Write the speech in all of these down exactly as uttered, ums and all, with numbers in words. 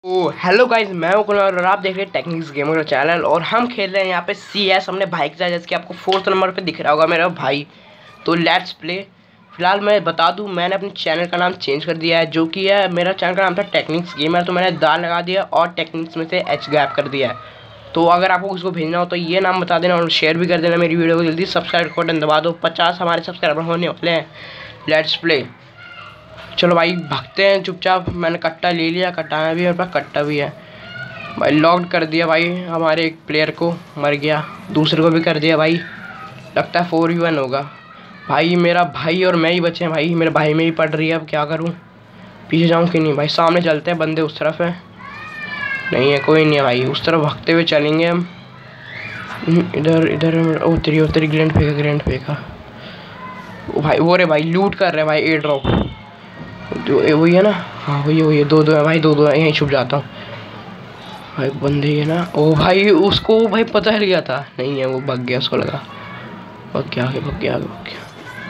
ओ hello guys, मैं हूं कुणाल और आप देख रहे हैं टेक्निक्स गेमर का चैनल। और हम खेल रहे हैं यहाँ पे सी एस हमने भाई के साथ, जैसे कि आपको फोर्थ नंबर पे दिख रहा होगा मेरा भाई। तो लेट्स प्ले। फिलहाल मैं बता दूं, मैंने अपने चैनल का नाम चेंज कर दिया है, जो कि है मेरा चैनल का नाम था टेक्निक्स गेमर, तो मैंने दाल लगा दिया और टेक्निक्स में से एच गैप कर दिया है। तो अगर आपको उसको भेजना हो तो ये नाम बता देना और शेयर भी कर देना मेरी वीडियो को। जल्दी सब्सक्राइब बटन दबा दो, पचास हमारे सब्सक्राइबर होने वाले हैं। Let's play. चलो भाई भागते हैं चुपचाप। मैंने कट्टा ले लिया, कट्टा भी है, मेरे पास कट्टा भी है भाई। लॉक्ड कर दिया भाई, हमारे एक प्लेयर को मर गया, दूसरे को भी कर दिया भाई। लगता है फोर यू वन होगा भाई। मेरा भाई और मैं ही बचे हैं भाई, मेरे भाई में ही पड़ रही है। अब क्या करूं, पीछे जाऊं कि नहीं भाई? सामने चलते हैं, बंदे उस तरफ है। नहीं है, कोई नहीं है भाई, उस तरफ भागते हुए चलेंगे हम। इधर इधर उतरी उतरी ग्रेनेड फेंका, ग्रेनेड फेंका भाई। वो रे भाई लूट कर रहे भाई, एयर ड्रॉप वही है ना। हाँ वही वही है, दो दो है भाई, दो दो है। यहीं छुप जाता हूँ भाई, बंदे है ना। ओ भाई उसको भाई पता है गया था, नहीं है वो भाग गया, उसको लगा भाग गया, आगे भाग गया, आगे भाग गया।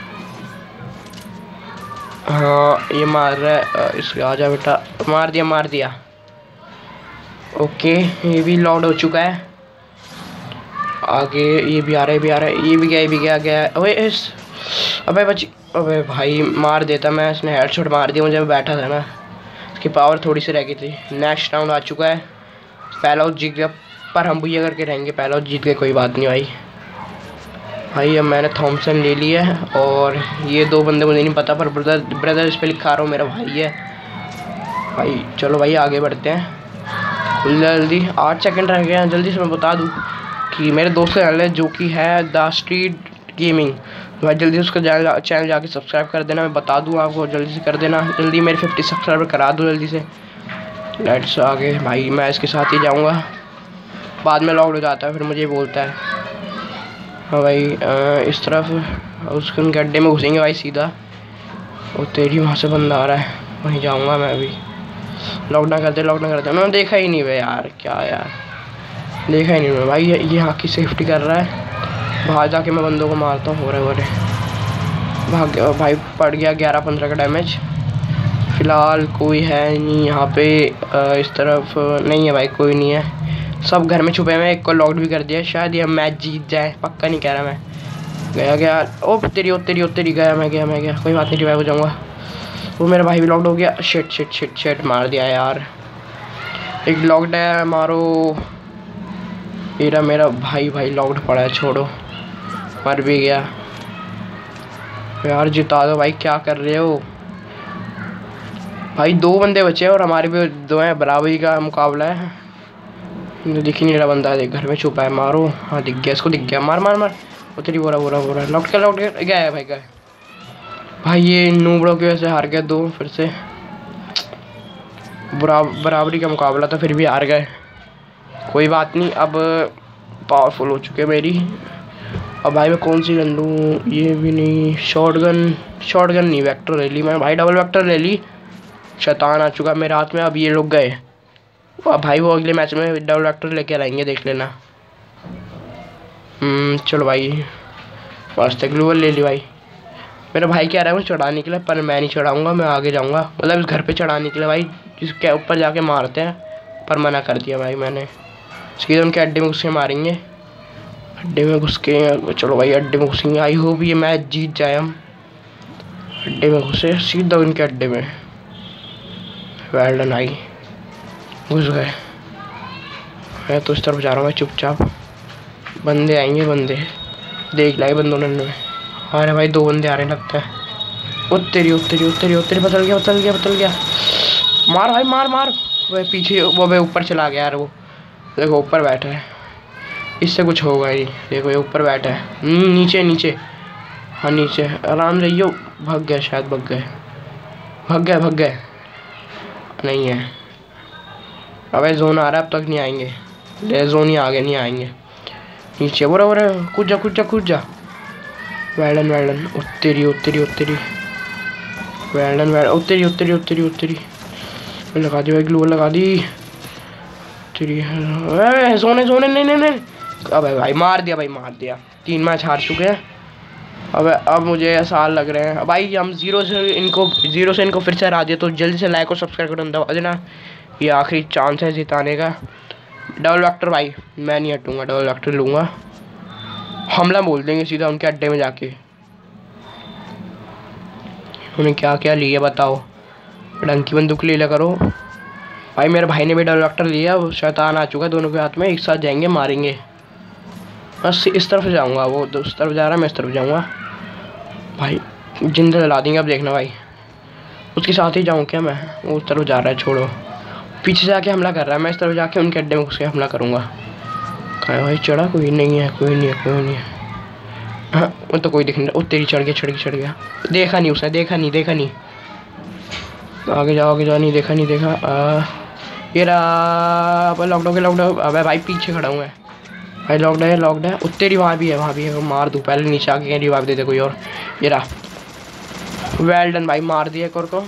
हाँ ये मार रहा है इसके, आजा बेटा। मार दिया मार दिया। ओके ये भी लॉन्ड हो चुका है। आगे ये भी आ रहा है, भी आ रहा है, ये भी गया, ये भी गया गया। ओए इस अबे बची, अबे भाई मार देता मैं, इसने हेडशॉट मार दिया मुझे, मैं बैठा था ना। इसकी पावर थोड़ी सी रह गई थी। नेक्स्ट राउंड आ चुका है, पहला जीत गया, पर हम भैया करके रहेंगे। पहला जीत गए, कोई बात नहीं भाई। भाई अब मैंने थॉमसन ले लिया है, और ये दो बंदे मुझे नहीं पता, पर ब्रदर ब्रदर इस पर लिखा रहा हूँ, मेरा भाई है भाई। चलो भाई आगे बढ़ते हैं जल्दी, आठ सेकंड रह गए हैं। जल्दी से मैं बता दूँ कि मेरे दोस्त का चैनल है, जो कि है द स्ट्रीट गेमिंग। भाई जल्दी उसका चैनल जाके सब्सक्राइब कर देना, मैं बता दूँ आपको, जल्दी से कर देना। जल्दी मेरे फिफ्टी सब्सक्राइबर करा दो जल्दी से। लेट्स आगे भाई, मैं इसके साथ ही जाऊँगा, बाद में लॉक हो जाता है फिर मुझे बोलता है। हाँ भाई आ, इस तरफ उसके गड्ढे में घुसेंगे भाई सीधा। और तेरी वहाँ से बंदा आ रहा है, वहीं जाऊँगा मैं अभी। लॉक ना करते, लॉक ना करते। उन्होंने देखा ही नहीं भाई, यार क्या यार, देखा ही नहीं उन्होंने भाई। ये यहाँ की सेफ्टी कर रहा है, बाहर जाके मैं बंदों को मारता हूँ। हो रहे हो रहे भाग गया भाई, पड़ गया ग्यारह पंद्रह का डैमेज। फिलहाल कोई है नहीं यहाँ पे, इस तरफ नहीं है भाई, कोई नहीं है, सब घर में छुपे हुए। एक को लॉक्ड भी कर दिया, शायद ये मैच जीत जाए, पक्का नहीं कह रहा मैं। गया गया, ओ तेरी ओ तेरी ओ तेरी गया मैं, गया मैं गया, कोई बात नहीं, रिवाइव हो जाऊँगा। वो मेरा भाई भी लॉक्ड हो गया। शिट शिट शिट शिट मार दिया यार, एक लॉक्ड है, मारो। मेरा मेरा भाई भाई लॉक्ड पड़ा है, छोड़ो, मर भी गया यार। जिता दो भाई, क्या कर रहे हो भाई? दो बंदे बचे हैं और हमारे भी दो हैं, बराबरी का मुकाबला है। दिख ही नहीं रहा बंदा, देख घर में छुपा है। मारो, हाँ दिख गया, इसको दिख गया, मार मार मार। उतरी बोरा बोरा बोरा, लौट के लौट के गया है भाई, गया भाई। ये नूबड़ों की वजह से हार गए दो फिर से। बरा बराबरी का मुकाबला था, फिर भी हार गए, कोई बात नहीं। अब पावरफुल हो चुके मेरी। अब भाई मैं कौन सी गन लूँ? ये भी नहीं, शॉर्ट गन, शॉर्ट गन नहीं, वेक्टर ले ली मैं भाई, डबल वेक्टर ले ली। शैतान आ चुका मेरे हाथ में। अब ये लोग गए, अब भाई वो अगले मैच में डबल वेक्टर लेके आएंगे, देख लेना। हम्म चलो भाई, मस्त ग्लूवल ले ली भाई। मेरा भाई कह रहा है मुझे चढ़ाने के लिए, पर मैं नहीं चढ़ाऊँगा, मैं आगे जाऊँगा, मतलब इस घर पे चढ़ाने के लिए भाई, जिसके ऊपर जाके मारते हैं। पर मना कर दिया भाई मैंने, सीधे उनके अड्डे में घुस के मारेंगे, अड्डे में घुस के। चलो भाई अड्डे में घुसेंगे, आई होप ये मैच जीत जाए हम। अड्डे में घुसे, सीधा उनके अड्डे में, वेल डन। आई घुस गए। मैं तो इस तरफ जा रहा हूँ भाई चुपचाप, बंदे आएंगे, बंदे देख लाए बंदों ने। अरे भाई दो बंदे आ रहे लगता है। उत्तरी उत्तरी उत्तरी उत्तरी, बदल गया बदल गया बदल गया, मार भाई मार मार। वह पीछे, वो भाई ऊपर चला गया यार, वो देखो ऊपर बैठा है, इससे कुछ होगा ही। देखो ये ऊपर बैठा है, नीचे नीचे, हाँ नीचे, आराम से। यो भाग गया, शायद भाग गए, भाग गए भाग गए, नहीं है। अबे जोन आ रहा है, अब तक नहीं आएंगे, ले जोन ही आगे नहीं आएंगे। नीचे बोरा बोरा, कूद जा कूद जा कूद जा। वेल्डन वेल्डन, उत्तरी उत्तरी उत्तरी, वेल्डन वेल्डन, उत्तरी उत्तरी उत्तरी उत्तरी। लगा दी भाई, ग्लू लगा दी। सोने सोने, नहीं नहीं नहीं, अबे भाई मार दिया भाई, मार दिया। तीन मैच हार चुके हैं। अब अब मुझे आसान लग रहे हैं भाई। हम जीरो से इनको जीरो से इनको फिर से हरा दिया, तो जल्दी से लाइक और सब्सक्राइब बटन दबा देना। ये आखिरी चांस है जिताने का। डबल वेक्टर भाई मैं नहीं हटूंगा, डबल वेक्टर लूँगा। हमला बोल देंगे सीधा उनके अड्डे में जाके। उन्हें क्या क्या लिया बताओ। ढंग की बंदूक ले लिया करो भाई। मेरे भाई ने भी डबल वेक्टर लिया, वो शैतान आ चुका है दोनों के हाथ में। एक साथ जाएंगे, मारेंगे। बस इस तरफ जाऊंगा, वो उस तरफ जा रहा है, मैं इस तरफ जाऊंगा भाई। जिंदा जला देंगे अब देखना भाई। उसके साथ ही जाऊँ क्या मैं? वो उस तरफ जा रहा है, छोड़ो। पीछे जाके हमला कर रहा है, मैं इस तरफ जाके उनके अड्डे में घुस के हमला करूँगा। कहाँ भाई चढ़ा? कोई नहीं है, कोई नहीं है, कोई नहीं है। हाँ वो तो कोई दिख नहीं रहा। वो तेरी चढ़ गया, चढ़ गया, चढ़ गया। देखा नहीं उसने, देखा नहीं, देखा नहीं। आगे जाओ, आगे जाओ। नहीं देखा, नहीं देखा। आ, ये रहा लॉकडाउन के लॉकडाउन। अबे भाई पीछे खड़ा हूँ मैं भाई। लॉकडाउन है, लॉकडाउन है। उत्तेरी वहाँ भी है, वहाँ भी है। मार दूँ पहले, नीचे आके रिवाइव दे दे कोई और। ये रहा। वेल डन भाई, मार दिया एक और को।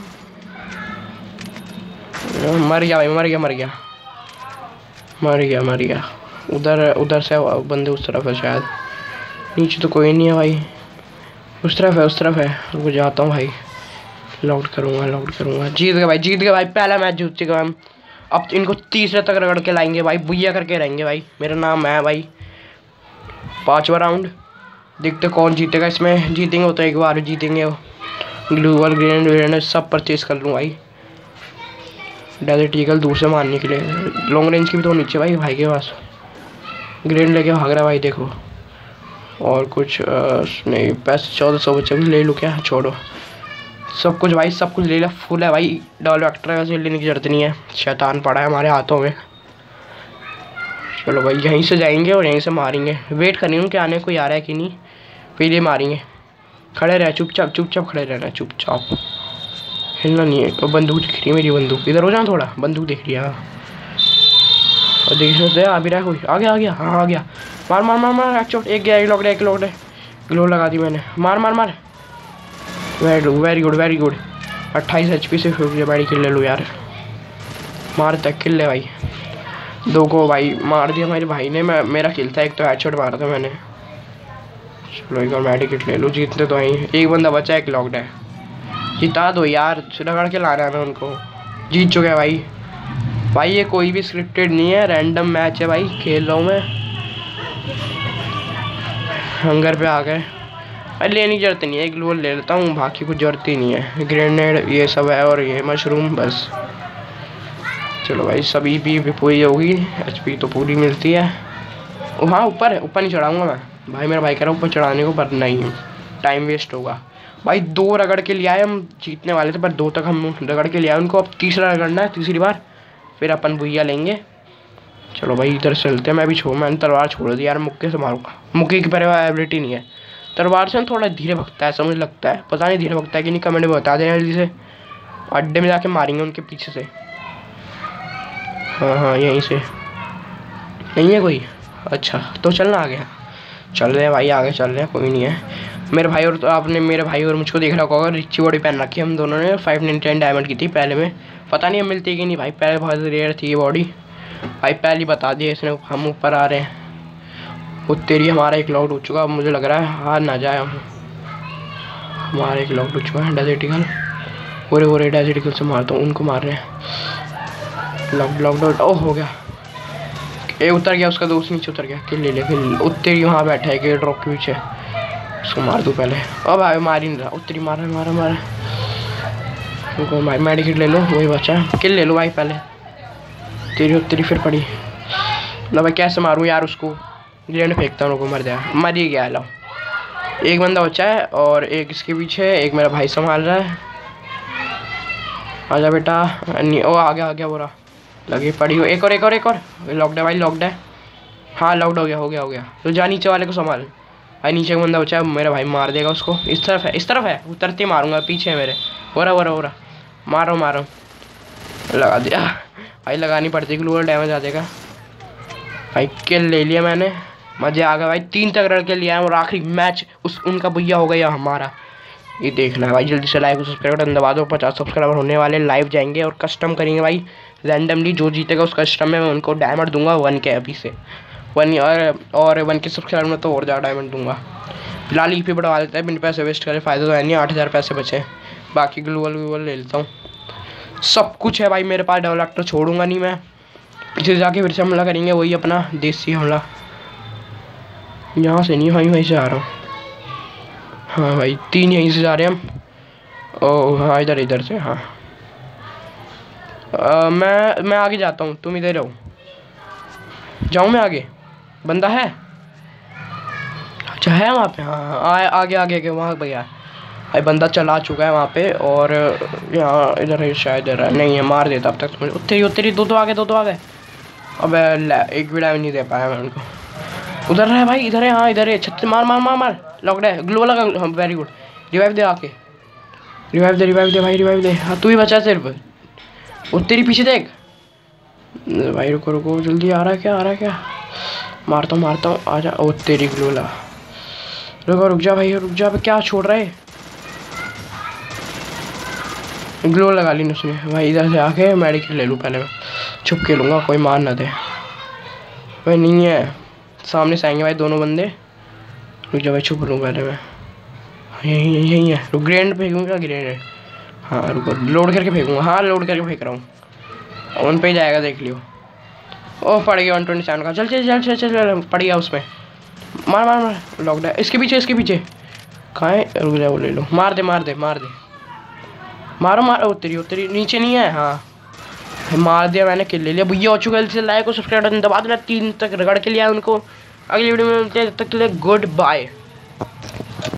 मर गया भाई, मर गया, मर गया, मर गया, मर गया। उधर उधर से बंदे उस तरफ है शायद। नीचे तो कोई नहीं है भाई। उस तरफ है, उस तरफ है। वो जाता हूँ भाई, लॉक करूँगा, लॉक करूँगा। जीत गए भाई, जीत गए भाई। पहला मैच जीत चुका हम। अब इनको तीसरे तक रगड़ के लाएंगे भाई, बुइया करके रहेंगे भाई। मेरा नाम है भाई। पांचवा राउंड, देखते कौन जीतेगा इसमें। जीतेंगे वो तो एक बार जीतेंगे। वो ग्लूवल ग्रेनेड व्रेनेड सब परचेज कर लूँ भाई। डेजर्ट ईगल दूर से मारने के लिए। लॉन्ग रेंज की भी तो नीचे भाई भाई के पास। ग्रेनेड लेके भाग रहा है भाई, देखो। और कुछ आ, नहीं, पैसे चौदह सौ बच्चे भी ले लूँ क्या? छोड़ो, सब कुछ भाई, सब कुछ ले लिया। फुल है भाई। डबल वेक्टर से लेने की जरूरत नहीं है, शैतान पड़ा है हमारे हाथों में। चलो भाई यहीं से जाएंगे और यहीं से मारेंगे। वेट करनी हूँ कि आने कोई आ रहा है कि नहीं, पहले मारेंगे। खड़े रहे, चुपचाप चुपचाप खड़े रहना, चुपचाप हिलना नहीं है। तो बंदूक दिख रही है मेरी, बंदूक इधर हो जाओ थोड़ा। बंदूक दिख रही है और देख सकते आ भी रहा है कोई। आ गया, आ गया, हाँ आ गया। मार मार मार मार। एक चोट, एक गया, एक लौट, एक लौट। ग्लो लगा दी मैंने। मार मार मार। Very very good, very good. अट्ठाईस एच पी से बैडी किल ले लो यार। मार तक किल ले भाई। दो को भाई मार दिया मेरे भाई ने। मैं मेरा किल था एक, तो हेडशॉट मारा था मैंने। चलो एक और मेडिकेट ले लो। जीतते तो वहीं, एक बंदा बचा, एक लॉक्ड है। जिता दो यार, रगड़ के ला रहा है मैं उनको। जीत चुके हैं भाई। भाई ये कोई भी स्क्रिप्टेड नहीं है, रैंडम मैच है भाई, खेल रहा हूँ मैं। हंगर पे आ गए भाई। लेने की जरूरत नहीं है, एक ग्लूवल ले लेता हूँ, बाकी कुछ जरूरत ही नहीं है। ग्रेनेड ये सब है और ये मशरूम बस। चलो भाई सभी भी, भी पूरी होगी। एचपी तो पूरी मिलती है। हाँ ऊपर है, ऊपर नहीं चढ़ाऊँगा मैं भाई। मेरा भाई कह रहा है ऊपर चढ़ाने को, पर नहीं, टाइम वेस्ट होगा भाई। दो रगड़ के लिए आए, हम जीतने वाले थे पर दो तक हम रगड़ के लिए आए उनको। अब तीसरा रगड़ना है, तीसरी बार फिर अपन भुइया लेंगे। चलो भाई इधर चलते हैं। मैं भी छोड़, मैंने तलवार छोड़ दी यार, मुक्के से मारूंगा। मुक्के की पर एबिलिटी नहीं है। तलवार से थोड़ा धीरे भगता है, समझ लगता है। पता नहीं धीरे भगता है कि नहीं, कमेंट में बता देना जल्दी से। अड्डे में जाके मारेंगे उनके पीछे से। हाँ हाँ यहीं से। नहीं है कोई? अच्छा तो चलना आ गया। चल रहे हैं भाई, आगे चल रहे हैं, कोई नहीं है। मेरे भाई और तो आपने मेरे भाई और मुझको देख रखा होगा, रिची बॉडी पहन रखी है हम दोनों ने। फाइव नाइन्टी नाइन डायमंड की थी पहले में, पता नहीं अब मिलती कि नहीं भाई। पहले बहुत रेयर थी ये बॉडी भाई, पहले ही बता दिया इसने। हम ऊपर आ रहे हैं। वो तेरी हमारा एक लॉक हो चुका। अब मुझे लग रहा है हार ना जाए हम। हमारा एक लॉक हो चुका है। डेजर्टिकल पूरे पूरे डेजर्टिकल से मारता हूँ, उनको मार रहे हैं। लॉक लॉकडाउन ओह हो गया। ए उतर गया, उसका दोस्त नीचे उतर गया। किल ले लिया, किल। उत्तरी वहाँ बैठा है कि ड्रॉप के पीछे, उसको मार दूँ पहले। अब भाई मार ही नहीं रहा। उत्तरी मारा मारा मारा। उनको भाई मेडिकेट ले लो, वही बचा। किल ले लो भाई पहले। तेरी उत्तरी फिर पड़ी ना भाई। कैसे मारूँ यार उसको? ग्रेनेड फेंकता हूँ, उनको मर जाए। मर ही गया। लो एक बंदा बचा है और एक इसके पीछे, एक मेरा भाई संभाल रहा है। आजा बेटा। नहीं ओ आ गया, आ गया। बोरा लगी पड़ी हो। एक और, एक और, एक और। लॉकड है भाई, लॉकड है। हाँ लॉकड हो गया, हो गया, हो गया। तो जा नीचे वाले को संभाल भाई। नीचे का बंदा बचा है, मेरा भाई मार देगा उसको। इस तरफ है, इस तरफ है। उतरते मारूंगा, पीछे है मेरे। हो रहा हो रहा हो रहा। मारो मारो। लगा दिया भाई, लगानी पड़ती, ग्लूवल डैमेज आ जाएगा भाई। किल ले लिया मैंने, मजे आ गए भाई। तीन तक रड़ के लिया है और आखिरी मैच उस उनका भैया हो गया हमारा। ये देखना है भाई, जल्दी से लाइक और सब्सक्राइब बटन दबा दो। पचास सब्सक्राइबर होने वाले, लाइव जाएंगे और कस्टम करेंगे भाई रैंडमली। जो जीतेगा उस कस्टम में मैं उनको डायमंड दूंगा वन के अभी से। वन और और वन के सब्सक्राइबर में तो और ज़्यादा डायमंड दूंगा। फिलहाल ई पी बढ़वा लेते हैं, बिन पैसे वेस्ट करे, फ़ायदा तो है नहीं। आठ हज़ार पैसे बचे, बाकी ग्लूवल व्लूवल ले लेता हूँ। सब कुछ है भाई मेरे पास। डबल एक्टर छोड़ूंगा नहीं मैं। पीछे जाके फिर से हमला करेंगे, वही अपना देसी हमला। यहाँ से नहीं, वहीं वहीं से आ रहा हूँ। हाँ भाई तीन यहीं से जा रहे हैं हम। ओह हाँ इधर इधर से। हाँ आ, मैं मैं आगे जाता हूँ, तुम इधर रहो। जाऊँ मैं आगे? बंदा है? अच्छा है वहाँ पे। हाँ हाँ आ, आगे आगे आगे वहाँ भैया भाई बंदा चला चुका है वहाँ पे। और यहाँ इधर है शायद, इधर नहीं है, मार देता अब तक। उतरी उतरी दो तो आगे, दो तो आगे। अब एक भी डैमेज नहीं दे पाया मैं उनको। उधर है भाई, इधर है। हाँ इधर है, छत से मार मार मार मार। लॉकड है, ग्लो लगा। हाँ वेरी गुड। रिवाइव दे आके, रिवाइव दे रिवाइव दे भाई, रिवाइव दे। हाँ तू ही बचा सिर्फ। वो तेरी पीछे देख भाई। रुको रुको, जल्दी आ रहा है क्या, आ रहा है क्या? मारता हूँ मारता हूँ, आ जा। ओ तेरी ग्लो लगा। रुको रुक जा भाई, रुक जा। क्या छोड़ रहा है? ग्लो लगा ली उसने भाई। इधर से आके मेडिकेट ले लूँ पहले मैं। छुप के लूँगा, कोई मार ना दे भाई। नहीं है, सामने से आएंगे भाई दोनों बंदे। रुक जा भाई, छुप लूँ पहले मैं। यहीं यहीं है। रुक, ग्रेनेड फेंकूँगा, ग्रेनेड। हाँ रुको, लोड करके फेंकूँगा। हाँ लोड करके फेंक रहा हूँ। वन पे ही जाएगा, देख लियो। ओह पड़ गया वन ट्वेंटी सेवन का। चल चल चल चल चल, पड़ गया उसमें। मार मार मार। लॉकड है, इसके पीछे इसके पीछे। कहाँ है? रुक जा, वो ले लो। मार दे मार दे मार दे। मारो मारो। उतरी उतरी, नीचे नहीं है। हाँ मार दिया मैंने, किल ले लिया भैया। हो चुका है, लाइक और सब्सक्राइब दबा देना। तीन तक रगड़ के लिया उनको। अगली वीडियो में मिलते हैं, तब तक के लिए गुड बाय।